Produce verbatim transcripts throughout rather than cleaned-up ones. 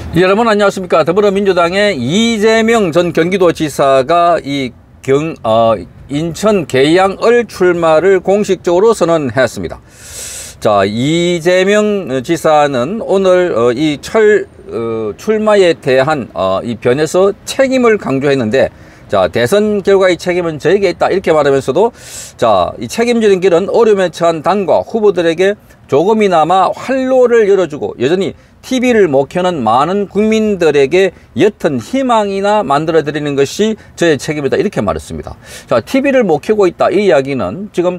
여러분 안녕하십니까. 더불어민주당의 이재명 전 경기도지사가 이 경, 어, 인천 계양을 출마를 공식적으로 선언했습니다. 자, 이재명 지사는 오늘 어, 이 철, 어, 출마에 대한 어, 이 변에서 책임을 강조했는데, 자, 대선 결과의 책임은 저에게 있다 이렇게 말하면서도, 자, 이 책임지는 길은 어려움에 처한 당과 후보들에게 조금이나마 활로를 열어주고 여전히 티비를 못 켜는 많은 국민들에게 옅은 희망이나 만들어 드리는 것이 저의 책임이다 이렇게 말했습니다. 자, 티비를 못 켜고 있다 이 이야기는 지금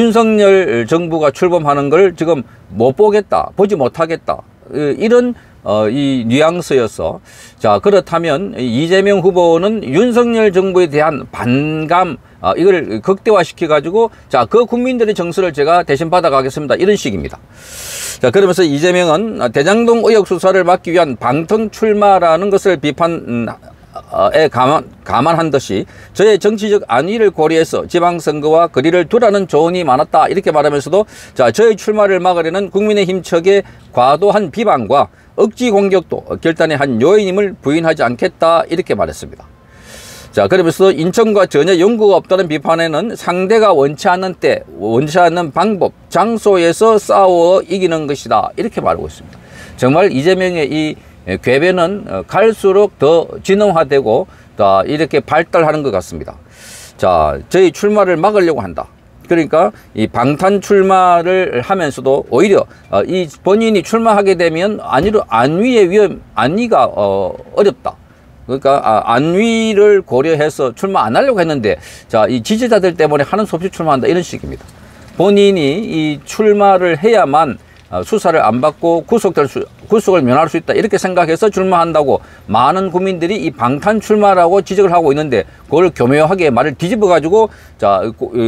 윤석열 정부가 출범하는 걸 지금 못 보겠다, 보지 못하겠다, 이런 어, 이 뉘앙스여서, 자, 그렇다면 이재명 후보는 윤석열 정부에 대한 반감, 어, 이걸 극대화시켜 가지고, 자, 그 국민들의 정서를 제가 대신 받아가겠습니다 이런 식입니다. 자, 그러면서 이재명은 대장동 의혹 수사를 막기 위한 방통 출마라는 것을 비판에 감안, 감안한 듯이 저의 정치적 안위를 고려해서 지방선거와 거리를 두라는 조언이 많았다 이렇게 말하면서도, 자, 저의 출마를 막으려는 국민의힘 측의 과도한 비방과 억지 공격도 결단의 한 요인임을 부인하지 않겠다 이렇게 말했습니다. 자, 그러면서 인천과 전혀 연고가 없다는 비판에는 상대가 원치 않는 때, 원치 않는 방법, 장소에서 싸워 이기는 것이다 이렇게 말하고 있습니다. 정말 이재명의 이 궤변은 갈수록 더 진화되고 더 이렇게 발달하는 것 같습니다. 자, 저희 출마를 막으려고 한다. 그러니까 이 방탄 출마를 하면서도 오히려 이 본인이 출마하게 되면 안위로 안위의 위험, 안위가 어, 어렵다. 그러니까 안위를 고려해서 출마 안 하려고 했는데, 자, 이 지지자들 때문에 하는 수 없이 출마한다 이런 식입니다. 본인이 이 출마를 해야만 수사를 안 받고 구속될 수, 구속을 면할 수 있다 이렇게 생각해서 출마한다고 많은 국민들이 이 방탄 출마라고 지적을 하고 있는데, 그걸 교묘하게 말을 뒤집어 가지고, 자,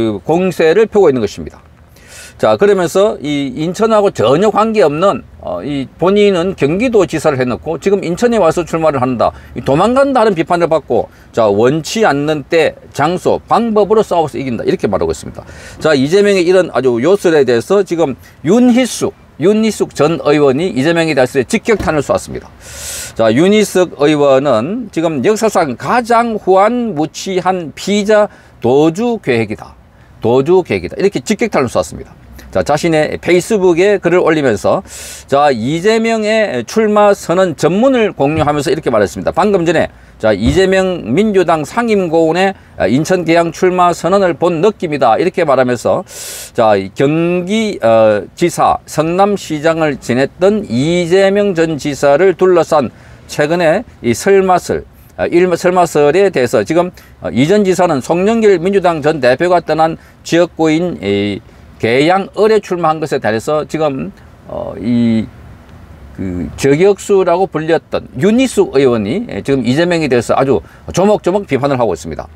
공세를 펴고 있는 것입니다. 자, 그러면서 이 인천하고 전혀 관계없는 어, 이 본인은 경기도지사를 해놓고 지금 인천에 와서 출마를 한다, 도망간다 하는 비판을 받고, 자, 원치 않는 때, 장소, 방법으로 싸워서 이긴다 이렇게 말하고 있습니다. 자, 이재명의 이런 아주 요술에 대해서 지금 윤희숙 윤희숙 전 의원이 이재명에 대해서 직격탄을 쏘았습니다. 자, 윤희숙 의원은 지금 역사상 가장 후한무치한 피의자 도주 계획이다, 도주 계획이다 이렇게 직격탄을 쏘았습니다. 자, 자신의 페이스북에 글을 올리면서, 자, 이재명의 출마 선언 전문을 공유하면서 이렇게 말했습니다. 방금 전에, 자, 이재명 민주당 상임고문의 인천 계양 출마 선언을 본 느낌이다 이렇게 말하면서, 자, 경기 어, 지사, 성남시장을 지냈던 이재명 전 지사를 둘러싼 최근에 이 설마설, 일 설마설에 대해서 지금 이 전 지사는 송영길 민주당 전 대표가 떠난 지역구인 이 계양을에 출마한 것에 대해서 지금 어, 이 그 저격수라고 불렸던 윤희숙 의원이 지금 이재명에 대해서 아주 조목조목 비판을 하고 있습니다.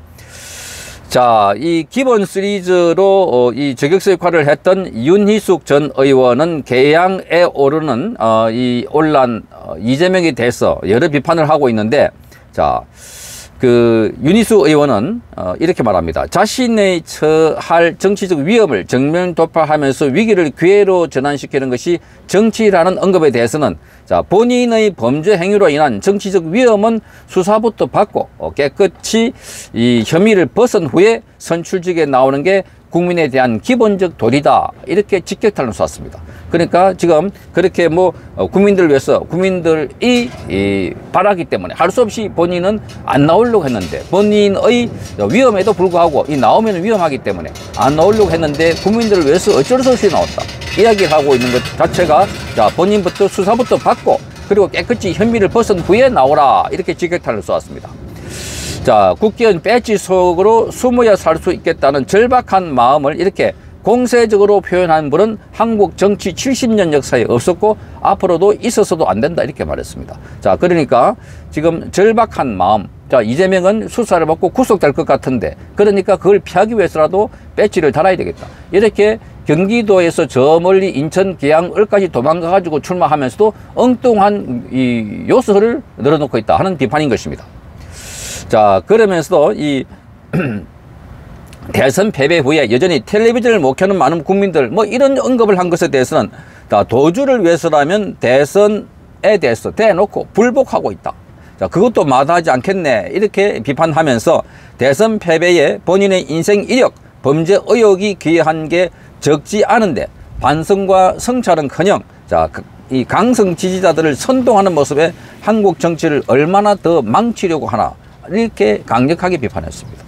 자, 이 기본 시리즈로 어, 이 저격수 역할을 했던 윤희숙 전 의원은 계양에 오르는 어, 이 온란 어, 이재명에 대해서 여러 비판을 하고 있는데, 자, 그 윤희숙 의원은 어, 이렇게 말합니다. 자신의 처할 정치적 위험을 정면 돌파하면서 위기를 기회로 전환시키는 것이 정치라는 언급에 대해서는, 자, 본인의 범죄 행위로 인한 정치적 위험은 수사부터 받고 어, 깨끗이 이 혐의를 벗은 후에 선출직에 나오는 게 국민에 대한 기본적 도리다 이렇게 직격탄을 쐈습니다. 그러니까 지금 그렇게 뭐 국민들을 위해서 국민들이 이 바라기 때문에 할 수 없이 본인은 안 나오려고 했는데, 본인의 위험에도 불구하고 이 나오면 위험하기 때문에 안 나오려고 했는데 국민들을 위해서 어쩔 수 없이 나왔다 이야기를 하고 있는 것 자체가, 자, 본인부터 수사부터 받고 그리고 깨끗이 혐의를 벗은 후에 나오라 이렇게 직격탄을 쏘았습니다. 자, 국회의원 배지 속으로 숨어야 살 수 있겠다는 절박한 마음을 이렇게 공세적으로 표현한 분은 한국 정치 칠십 년 역사에 없었고 앞으로도 있어서도 안 된다 이렇게 말했습니다. 자, 그러니까 지금 절박한 마음, 자, 이재명은 수사를 받고 구속될 것 같은데, 그러니까 그걸 피하기 위해서라도 배지를 달아야 되겠다 이렇게 경기도에서 저 멀리 인천 계양을까지 도망가 가지고 출마하면서도 엉뚱한 이 요소를 늘어놓고 있다 하는 비판인 것입니다. 자, 그러면서도 이 대선 패배 후에 여전히 텔레비전을 못 켜는 많은 국민들, 뭐 이런 언급을 한 것에 대해서는, 자, 도주를 위해서라면 대선 대선에 대해서 대놓고 불복하고 있다. 자, 그것도 마다하지 않겠네. 이렇게 비판하면서 대선 패배에 본인의 인생 이력, 범죄 의혹이 기여한 게 적지 않은데 반성과 성찰은커녕 자, 이 강성 지지자들을 선동하는 모습에 한국 정치를 얼마나 더 망치려고 하나 이렇게 강력하게 비판했습니다.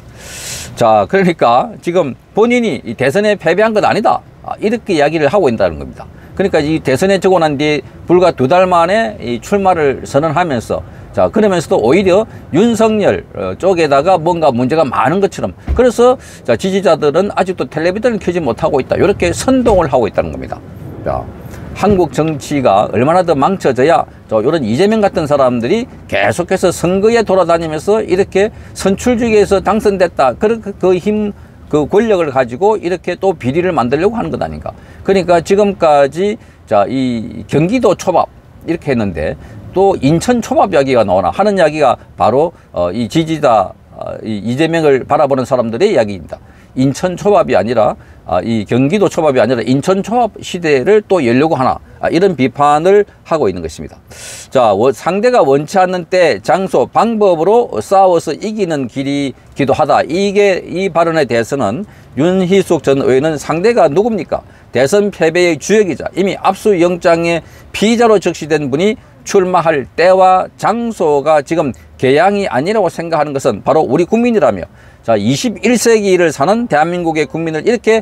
자, 그러니까 지금 본인이 이 대선에 패배한 것 아니다. 이렇게 이야기를 하고 있다는 겁니다. 그러니까 이 대선에 적고 난 뒤에 불과 두 달 만에 이 출마를 선언하면서 자, 그러면서도 오히려 윤석열 쪽에다가 뭔가 문제가 많은 것처럼 그래서 자, 지지자들은 아직도 텔레비전을 켜지 못하고 있다. 이렇게 선동을 하고 있다는 겁니다. 자, 한국 정치가 얼마나 더 망쳐져야 저 이런 이재명 같은 사람들이 계속해서 선거에 돌아다니면서 이렇게 선출직에서 당선됐다. 그, 그 힘, 그 권력을 가지고 이렇게 또 비리를 만들려고 하는 것 아닌가. 그러니까 지금까지 자, 이 경기도 초밥 이렇게 했는데 또 인천 초밥 이야기가 나오나 하는 이야기가 바로 어, 이 지지자 어, 이 이재명을 바라보는 사람들의 이야기입니다. 인천 초밥이 아니라 아, 이 경기도 초밥이 아니라 인천 초밥 시대를 또 열려고 하나 아, 이런 비판을 하고 있는 것입니다. 자, 워, 상대가 원치 않는 때, 장소, 방법으로 싸워서 이기는 길이기도 하다. 이게 이 발언에 대해서는 윤희숙 전 의원은 상대가 누굽니까? 대선 패배의 주역이자 이미 압수영장에 피의자로 적시된 분이 출마할 때와 장소가 지금 개양이 아니라고 생각하는 것은 바로 우리 국민이라며 자, 이십일 세기를 사는 대한민국의 국민을 이렇게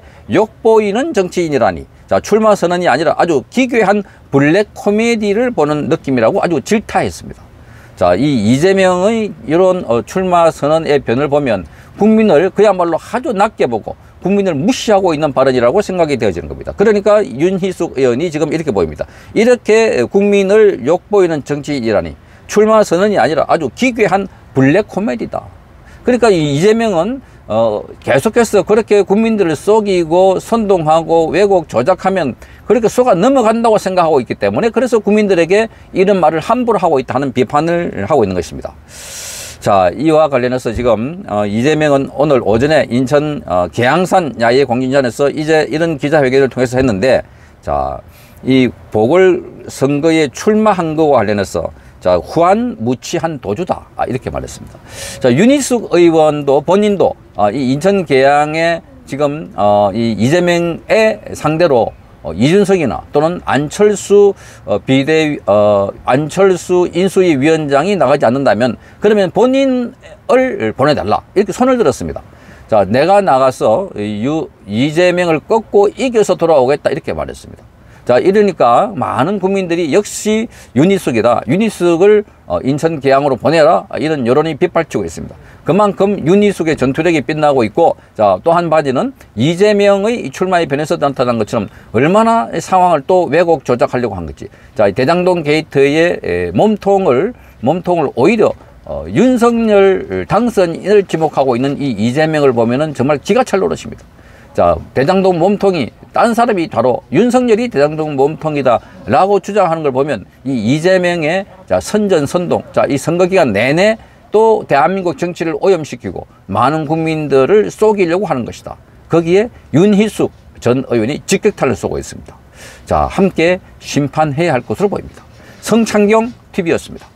욕보이는 정치인이라니 자, 출마 선언이 아니라 아주 기괴한 블랙 코미디를 보는 느낌이라고 아주 질타했습니다. 자, 이 이재명의 이런 어, 출마 선언의 변을 보면 국민을 그야말로 아주 낮게 보고 국민을 무시하고 있는 발언이라고 생각이 되어지는 겁니다. 그러니까 윤희숙 의원이 지금 이렇게 보입니다. 이렇게 국민을 욕보이는 정치인이라니 출마 선언이 아니라 아주 기괴한 블랙 코미디다. 그러니까 이재명은 어 계속해서 그렇게 국민들을 속이고 선동하고 왜곡 조작하면 그렇게 속아 넘어간다고 생각하고 있기 때문에 그래서 국민들에게 이런 말을 함부로 하고 있다 하는 비판을 하고 있는 것입니다. 자, 이와 관련해서 지금 어, 이재명은 오늘 오전에 인천 어, 계양산 야외 공진전에서 이제 이런 기자회견을 통해서 했는데 자, 이 보궐선거에 출마한 것과 관련해서 자, 후한무치한 도주다. 아, 이렇게 말했습니다. 자, 윤희숙 의원도 본인도 아, 이 인천 계양에 지금 어, 이 이재명의 상대로 어, 이준석이나 또는 안철수 어, 비대 어, 안철수 인수위 위원장이 나가지 않는다면 그러면 본인을 보내달라 이렇게 손을 들었습니다. 자, 내가 나가서 유, 이재명을 꺾고 이겨서 돌아오겠다 이렇게 말했습니다. 자, 이러니까 많은 국민들이 역시 윤희숙이다. 윤희숙을 어, 인천 계양으로 보내라. 이런 여론이 빗발치고 있습니다. 그만큼 윤희숙의 전투력이 빛나고 있고, 자, 또 한 가지는 이재명의 출마의 변에서 나타난 것처럼 얼마나 상황을 또 왜곡 조작하려고 한 거지. 자, 대장동 게이트의 에, 몸통을, 몸통을 오히려 어, 윤석열 당선인을 지목하고 있는 이 이재명을 보면은 정말 기가 찰 노릇입니다. 자, 대장동 몸통이 딴 사람이 바로 윤석열이 대장동 몸통이다 라고 주장하는 걸 보면 이 이재명의 자, 선전선동, 자, 이 선거 기간 내내 또 대한민국 정치를 오염시키고 많은 국민들을 속이려고 하는 것이다. 거기에 윤희숙 전 의원이 직격탄을 쏘고 있습니다. 자, 함께 심판해야 할 것으로 보입니다. 성창경 티비였습니다.